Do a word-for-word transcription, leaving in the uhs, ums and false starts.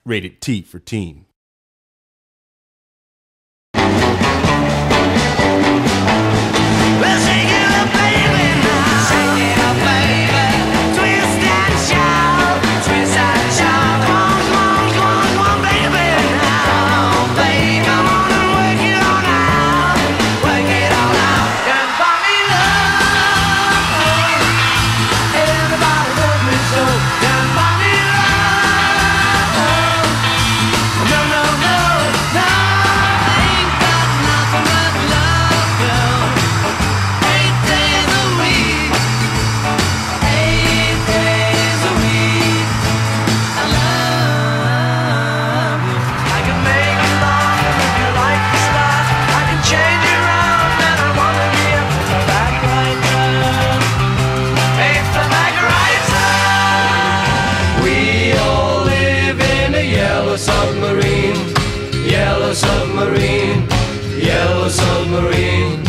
Rated T for teen. Well, shake it up, baby, now. Shake it up, baby. Twist and shout, twist and shout. Come on, come on, come on, come on, baby, now. Baby, come on and work it on out. Work it on out. Can't find me love. Everybody love me so. Can't find me love. No, no, no, no. Ain't got nothing but love, girl. Eight days a week, eight days a week. I love you. I can make you laugh if you like the start. I can change you around and I wanna be a back writer. If the back writer. We all live in a yellow submarine, yellow submarine, yellow submarine.